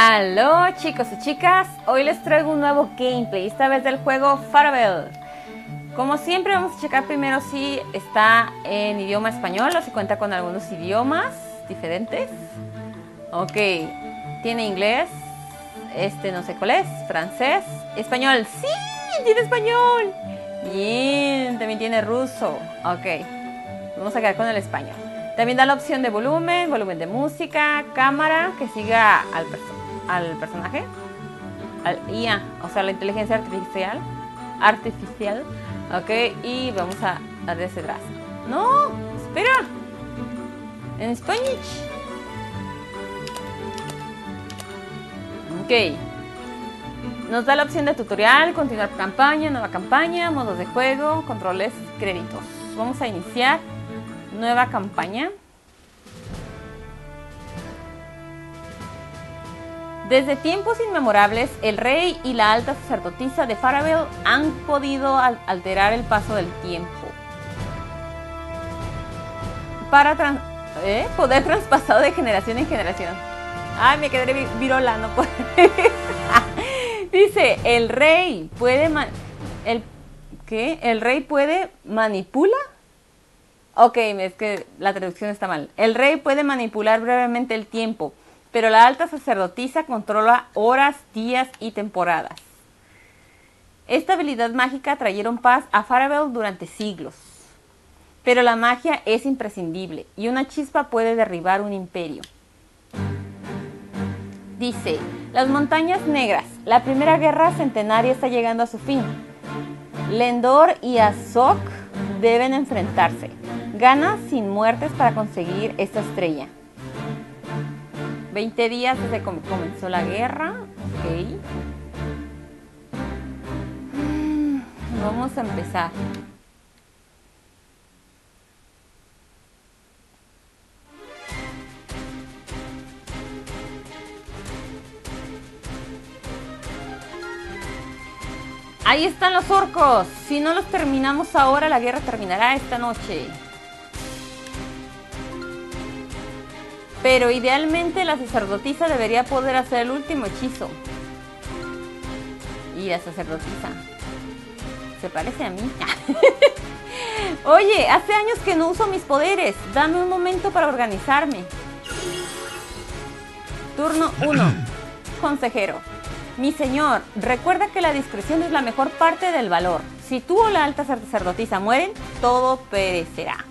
Aló chicos y chicas, hoy les traigo un nuevo gameplay, esta vez del juego Farewell. Como siempre vamos a checar primero si está en idioma español o si cuenta con algunos idiomas diferentes. Ok, tiene inglés, no sé cuál es, francés, español, ¡sí! ¡Tiene español! Bien, también tiene ruso, ok, vamos a quedar con el español. También da la opción de volumen, volumen de música, cámara, que siga al personaje, al IA, o sea, la inteligencia artificial, ok, y vamos a darle ese brazo. No, espera, en Spanish. Ok, nos da la opción de tutorial, continuar campaña, nueva campaña, modos de juego, controles, créditos. Vamos a iniciar nueva campaña. Desde tiempos inmemorables, el rey y la alta sacerdotisa de Farewell han podido alterar el paso del tiempo. Para poder traspasado de generación en generación. Ay, me quedé virola, no puedo. Dice, el rey puede... ¿El rey puede manipula? Ok, es que la traducción está mal. El rey puede manipular brevemente el tiempo, pero la alta sacerdotisa controla horas, días y temporadas. Esta habilidad mágica trajeron paz a Farewell durante siglos. Pero la magia es imprescindible y una chispa puede derribar un imperio. Dice, las montañas negras. La primera guerra centenaria está llegando a su fin. Lendor y Azog deben enfrentarse. Gana sin muertes para conseguir esta estrella. 20 días desde que comenzó la guerra. Ok. Vamos a empezar. Ahí están los orcos. Si no los terminamos ahora, la guerra terminará esta noche. Pero idealmente la sacerdotisa debería poder hacer el último hechizo. Y la sacerdotisa se parece a mí. Oye, hace años que no uso mis poderes. Dame un momento para organizarme. Turno 1. Consejero. Mi señor, recuerda que la discreción es la mejor parte del valor. Si tú o la alta sacerdotisa mueren, todo perecerá.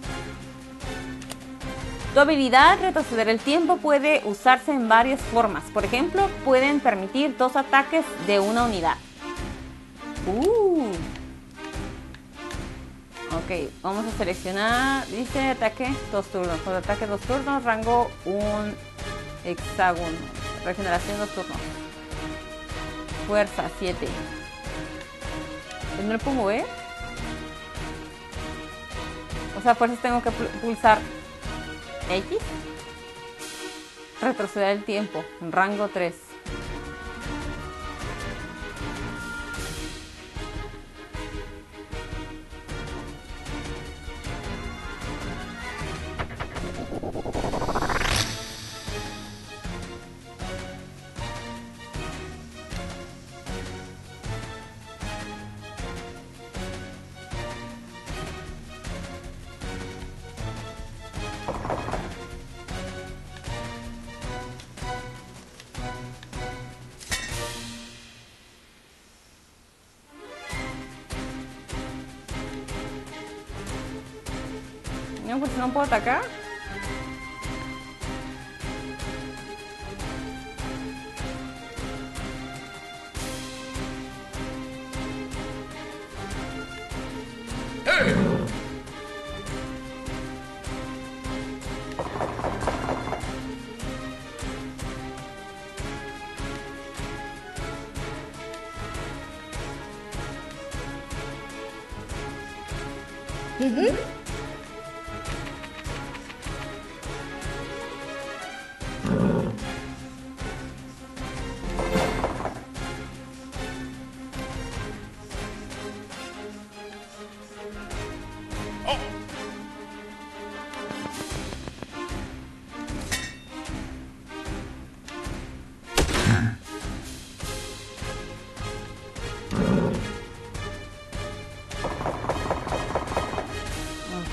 Tu habilidad, retroceder el tiempo, puede usarse en varias formas. Por ejemplo, pueden permitir 2 ataques de una unidad. Ok, vamos a seleccionar, dice ataque 2 turnos. Con ataque 2 turnos, rango un hexágono. Regeneración 2 turnos. Fuerza 7. ¿No lo puedo mover? O sea, fuerzas tengo que pulsar X. Retroceder el tiempo. Rango 3. No, pues no puedo atacar.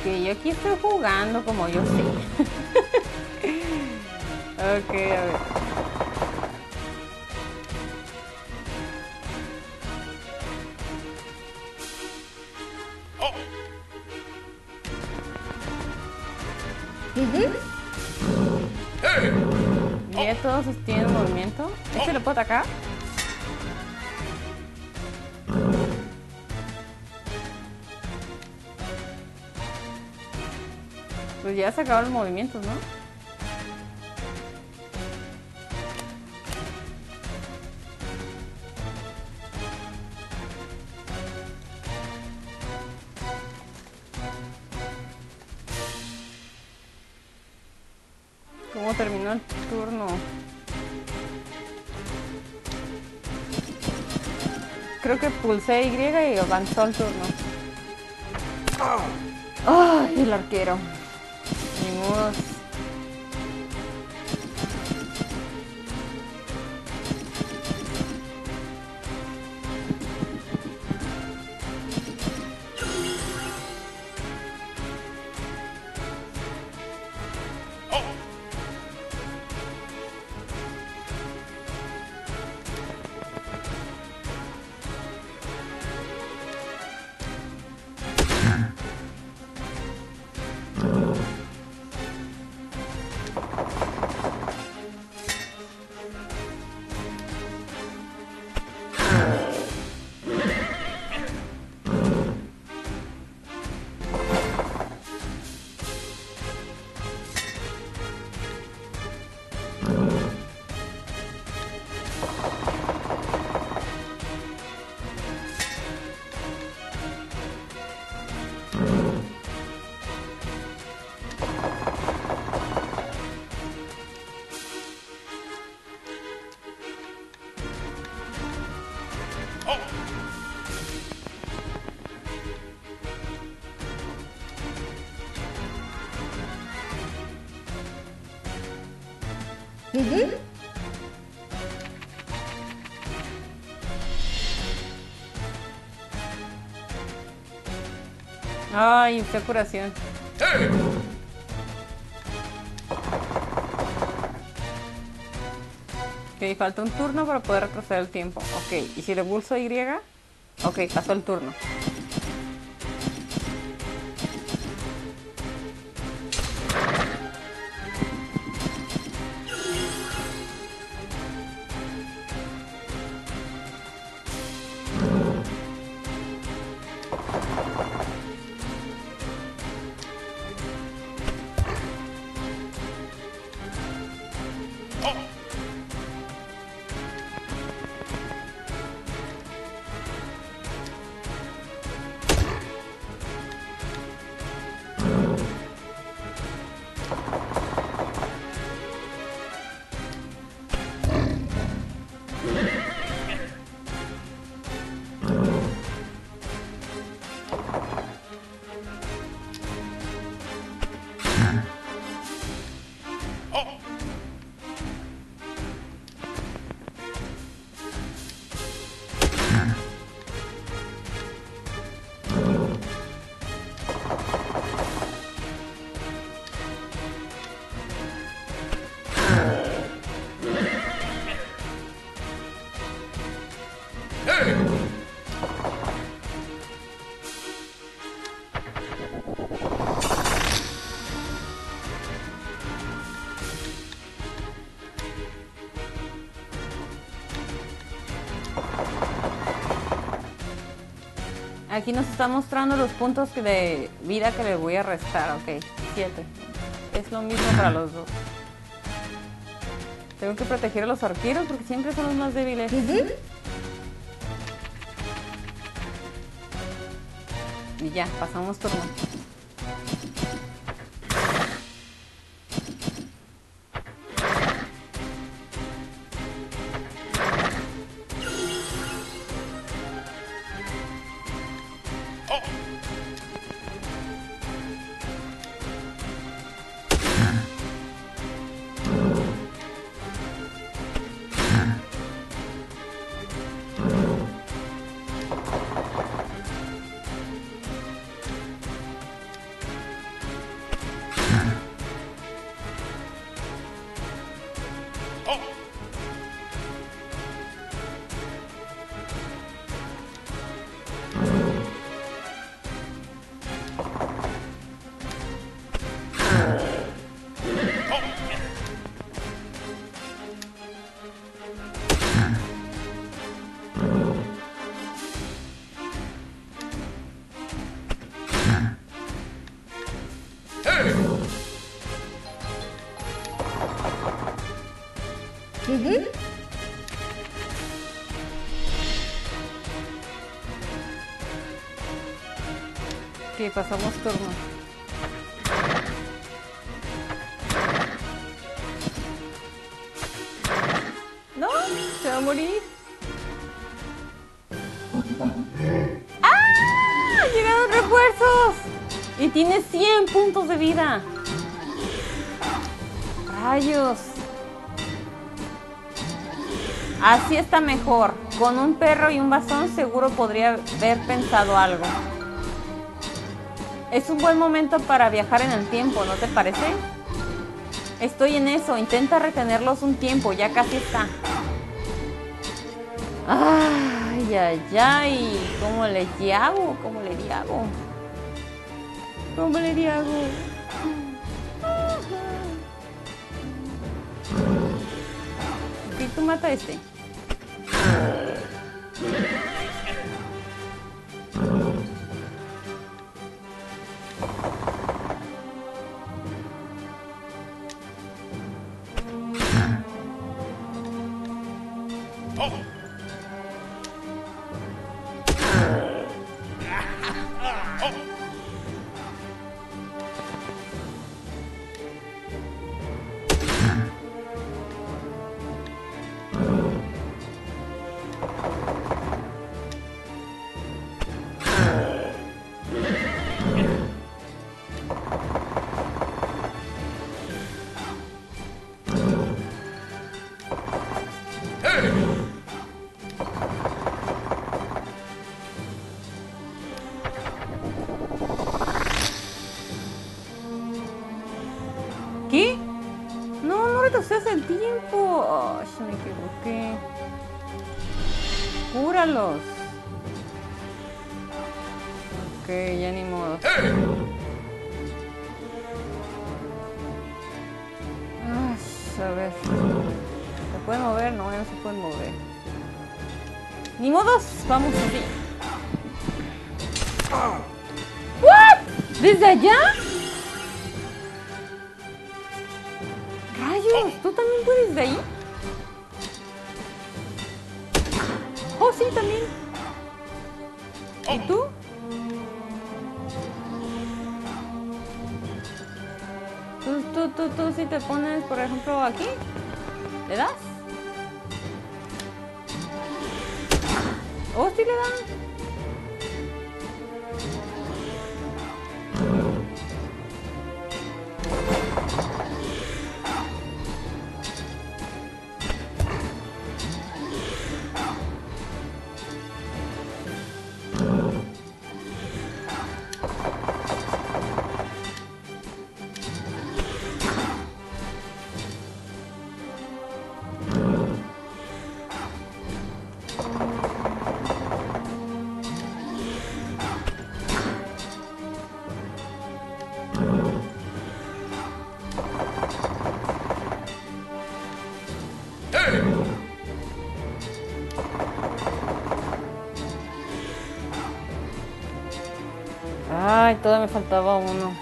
yo aquí estoy jugando como yo sé. Ok, a ver. Ya todos tienen movimiento. ¿Este lo puedo atacar? Pues ya se acabaron los movimientos, ¿no? ¿Cómo terminó el turno? Creo que pulsé Y y avanzó el turno. ¡Ay, el arquero! Ni modo. Ay, qué curación. Ok, falta un turno para poder retroceder el tiempo. Ok, y si le pulso Y, ok, pasó el turno. Aquí nos está mostrando los puntos de vida que le voy a restar. Ok, 7. Es lo mismo para los dos. Tengo que proteger a los arqueros porque siempre son los más débiles. Y ya, pasamos turno. Ok, pasamos turno. No, se va a morir. ¡Ah! ¡Llegaron refuerzos! Y tiene 100 puntos de vida. ¡Rayos! Así está mejor. Con un perro y un bastón seguro podría haber pensado algo. Es un buen momento para viajar en el tiempo, ¿no te parece? Estoy en eso. Intenta retenerlos un tiempo. Ya casi está. Ay, ay, ay. ¿Cómo le hago? ¿Cómo le hago? ¿Cómo le hago? Ok, tú mata a este. ¿Qué? No, no retrocedas el tiempo. Ay, me equivoqué. Cúralos. Ok, ya ni modo. Ay, a ver. ¿Se pueden mover? No, ya no se pueden mover. Ni modos, vamos así. ¿What? ¿Desde allá? ¡Rayos! ¿Tú también puedes de ahí? ¡Oh, sí, también! ¿Y tú? Tú si te pones, por ejemplo, aquí, ¿le das? ¡Oh, sí le dan! Ay, todavía me faltaba uno.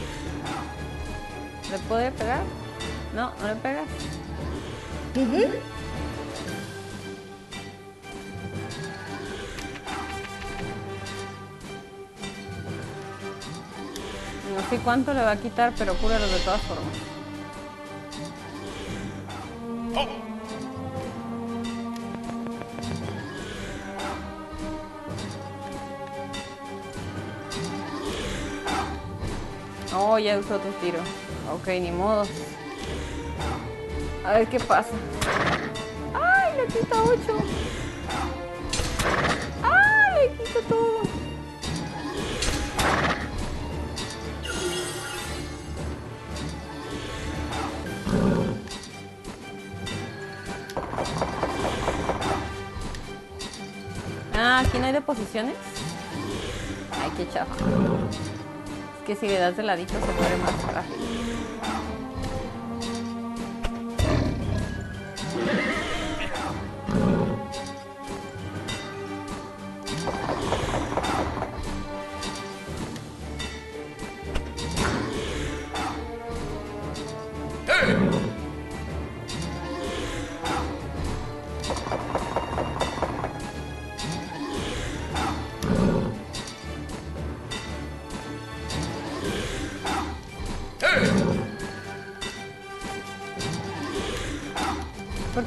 ¿Le puede pegar? No, no le pegas. No sé cuánto le va a quitar, pero cúralo de todas formas. Oh, ya usó tu tiro. Ok, ni modo. A ver qué pasa. ¡Ay, le quita 8! ¡Ay, le quita todo! Ah, aquí no hay de posiciones. Ay, qué chafa. Es que si le das de ladito se muere más rápido.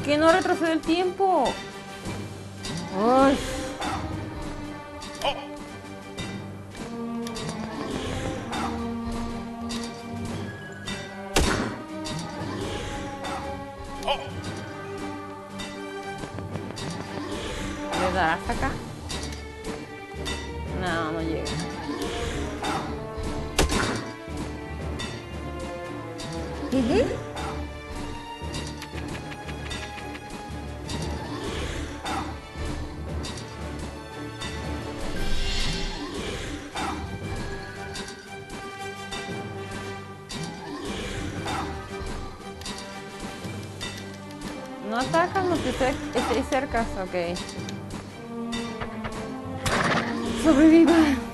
qué no retrocede el tiempo? Uy. ¿Le dará hasta acá? No, no llega. No atacan los que estoy cerca, ok. Sobreviva.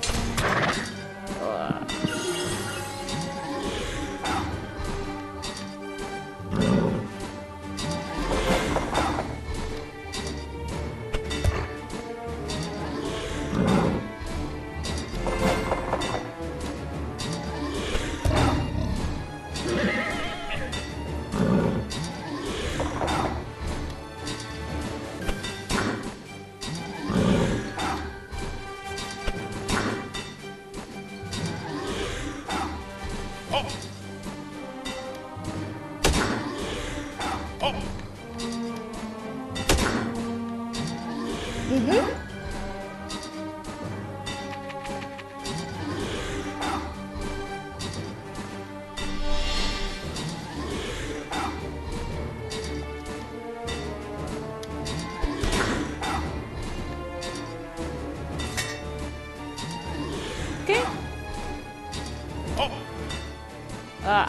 ¿Qué? Ah.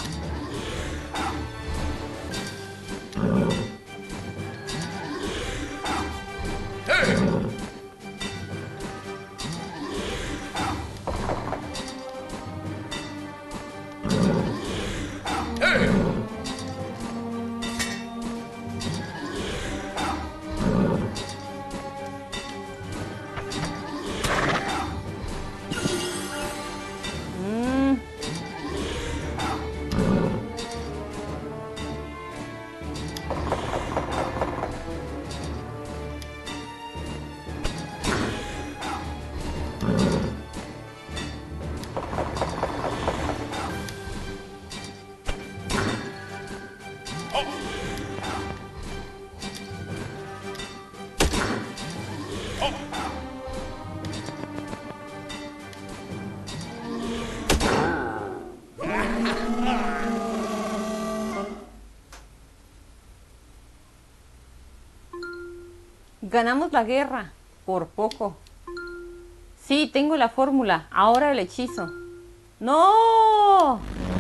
Ganamos la guerra, por poco. Sí, tengo la fórmula. Ahora el hechizo. ¡No!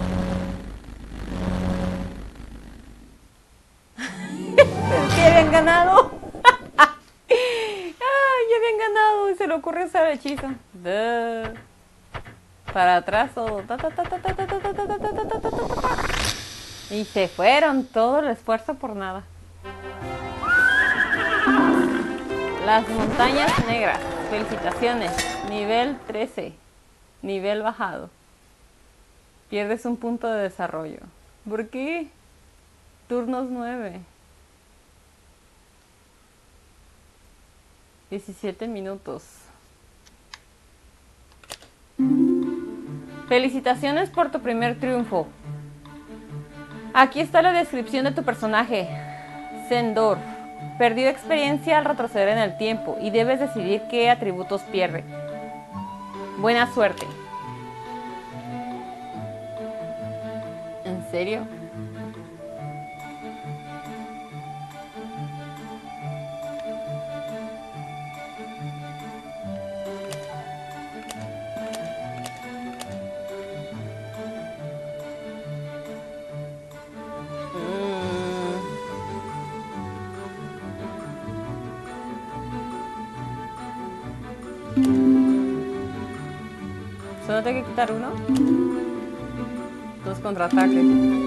Es que habían ganado. ¡Ay, ya habían ganado! Y se le ocurrió usar el hechizo. Duh. Para atrás todo. Y se fueron. Todo el esfuerzo por nada. Las montañas negras. Felicitaciones. Nivel 13. Nivel bajado. Pierdes un punto de desarrollo. ¿Por qué? Turnos 9. 17 minutos. Felicitaciones por tu primer triunfo. Aquí está la descripción de tu personaje. Sendor. Perdió experiencia al retroceder en el tiempo y debes decidir qué atributos pierde. Buena suerte. ¿En serio? ¿Solo tengo que quitar uno? Dos contraataques.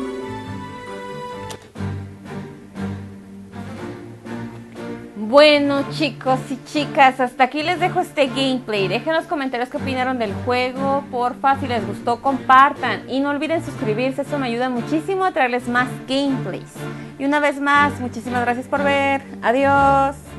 Bueno, chicos y chicas, hasta aquí les dejo este gameplay. Dejen en los comentarios qué opinaron del juego. Porfa, si les gustó, compartan. Y no olviden suscribirse, eso me ayuda muchísimo a traerles más gameplays. Y una vez más, muchísimas gracias por ver. Adiós.